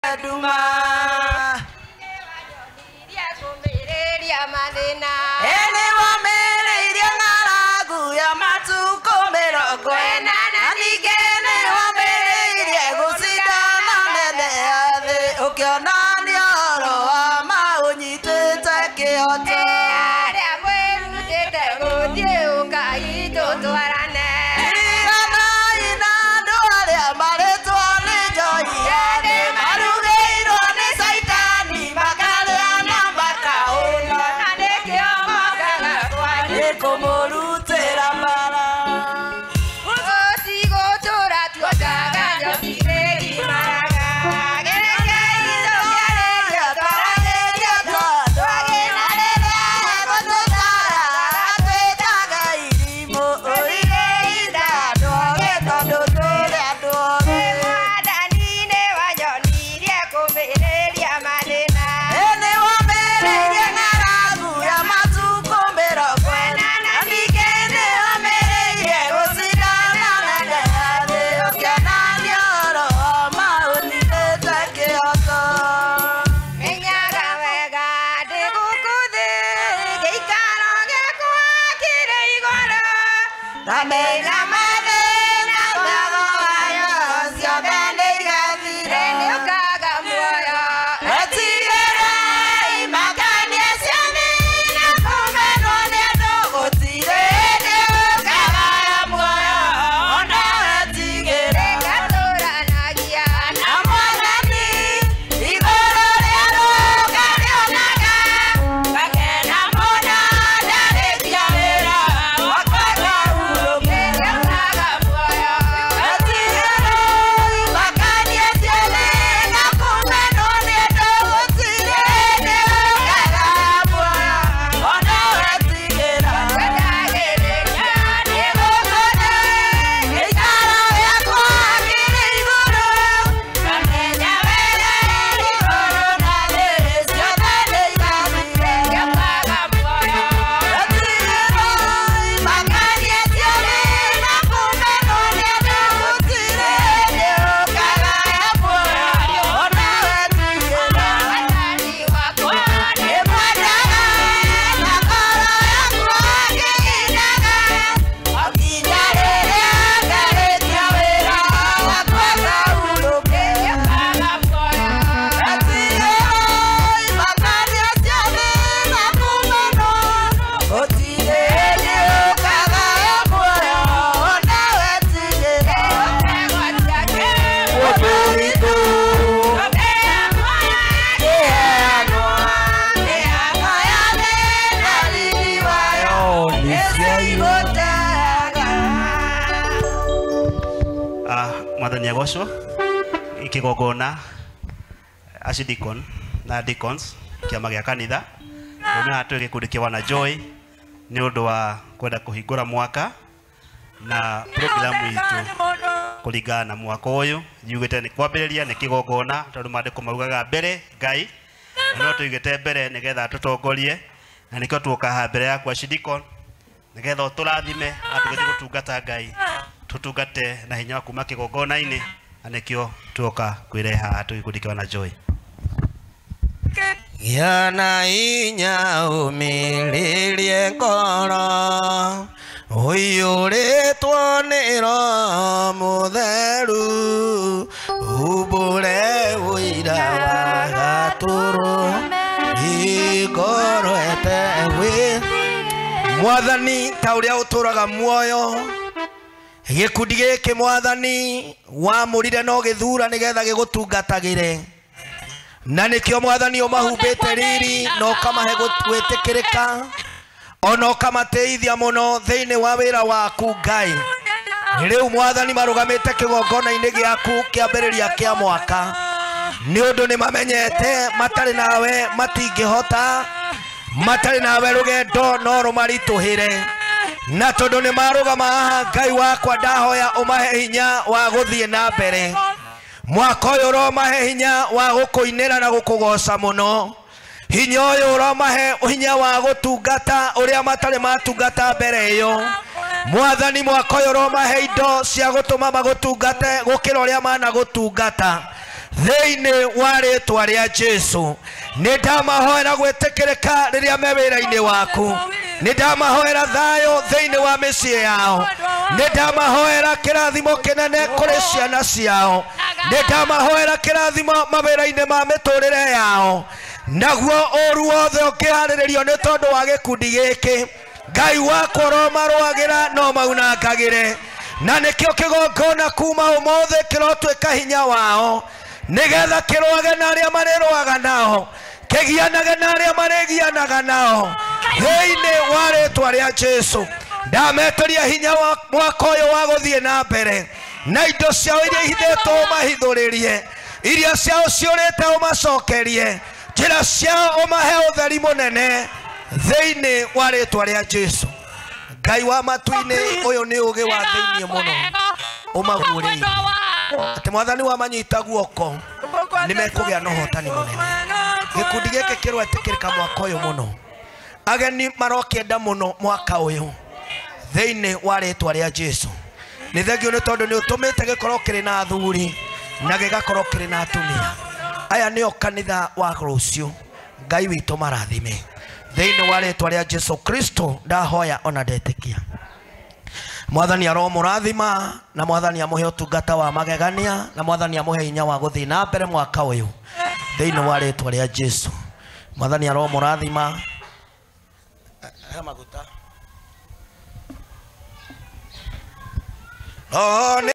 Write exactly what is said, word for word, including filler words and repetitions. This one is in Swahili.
Duma ene wamere iria ngaragu ya matuko mirongo ena na ningene wamere iria gucindana nene thĩ ũkĩona nĩ ũhoro wa ma ũnyitĩte kĩoto arĩa mwĩrutĩte gũthiĩ ũkai tũtwarane Nyagosho ikigogona ashidikon na deacons kiama gĩa kanitha na atu gikundi kĩa wana Joy ni undu wa kwenda kuhingura mwaka na programu itu kuringana na mwaka uyu yugite ni kwambĩrĩria ni kigogona tondu mandĩko maugaga mbere Ngai no tuigite mbere nigetha tutongorie na nikio tuoka ha mbere yakwa ashidikon nigetha uturathime atugĩthiĩ gũtungata Ngai tutungate na hinya kuma kigogona-inĩ anekio tuoka kwireha tugikundi kĩa wana Joy yana hinya umĩrĩrie ngoro ũiyũrĩtwo nĩ Roho Mũtheru umbũre ũira wa gatũrũ igorete wĩ Mwathani ta ũrĩa ũtũraga muoyo gikundi gĩkĩ Mwathani wamũrire no gĩthura nĩgetha gĩgũtungatagĩre na nĩkĩo Mwathani ũmahumbĩte riri no kamahe gwĩtĩkĩrĩka ono kamateithia mũno thĩinĩ wa wĩra waku Ngai rĩu Mwathani marũgamĩte kĩgongona-inĩ gĩaku kĩambĩrĩria kĩa mwaka nĩ ũndũ nĩ mamenyete matarĩ nawe matingĩhota matarĩ nawe rũgendo no rũmaritũhĩre na tondu ni marugama haha Ngai wakwa ndahoya umahe hinya wa guthie na mbere mwaka uyu uromahe hinya wa gukuinira na gukugoca muno hinya uyu uromahe hinya wa gutungata uria matari matungata mbere iyo Mwathani mwaka uyu uromahe indo cia gutuma magutungate gukira uria mana gutungata thĩinĩ wa rĩĩtwa rĩa Jesũ. Nĩ ndamahoera gwĩtĩkĩrĩka rĩrĩa me wĩra-inĩ waku. Nĩ ndamahoera thayũ thĩinĩ wa mĩciĩ yao. Nĩ ndamahoera kĩrathimo kĩnene kũrĩ ciana ciao. Nĩ ndamahoera kĩrathimo mawĩra-inĩ ma mĩtũrĩre yao. Naguo ũru wothe ũkĩharĩrĩrio nĩ tondũ wa gĩkundi gĩkĩ, Ngai wakwa ũromarũagĩra no maunangagĩre. Na nĩkĩo kĩgongona kuma ũmũthĩ kĩrotuĩka hinya wao, nĩgetha kĩrũage na arĩa marĩrũaga nao, kĩgianage na arĩa marĩgianaga nao. Thĩinĩ wa rĩĩtwa rĩa Jesũ ndametĩria hinya wa mwaka ũyũ wa gũthiĩ na mbere, na indo ciao iria ihithĩtwo ũmahithũrĩrie, iria ciao ciũrĩte ũmacokerie, njĩra ciao ũmahe ũtheri mũnene thĩinĩ wa rĩĩtwa rĩa Jesũ. Ngai wa matu-inĩ ũyũ nĩ ũũgĩ wa thĩinĩ mũno ũmaguũrĩire, atĩ Mwathani wa manyita guoko nĩ mekũgĩa na ũhotani mũnene. Gĩkundi gĩkĩ kĩroetĩkĩrĩka mwaka ũyũ mũno, ageni marokĩenda mũno mwaka ũyũ thĩinĩ wa rĩĩtwa rĩa Jesũ. Nĩ thengio nĩ tondũ nĩ ũtũmĩte gĩkorwo kĩrĩ na athuri na gĩgakorwo kĩrĩ na atumia. Aya nĩo kanitha wa rũciũ. Ngai witũ marathime thĩinĩ wa rĩĩtwa rĩa Jesũ Kristo ndahoya ona ndetĩkia. Mwathani aromũrathima, na Mwathani amũhe ũtungata wa magegania, na Mwathani amũhe hinya wa gũthiĩ na mbere mwaka ũyũ thĩinĩ wa rĩĩtwa rĩa Jesũ. Mwathani aromũrathima. He maguta. Oh,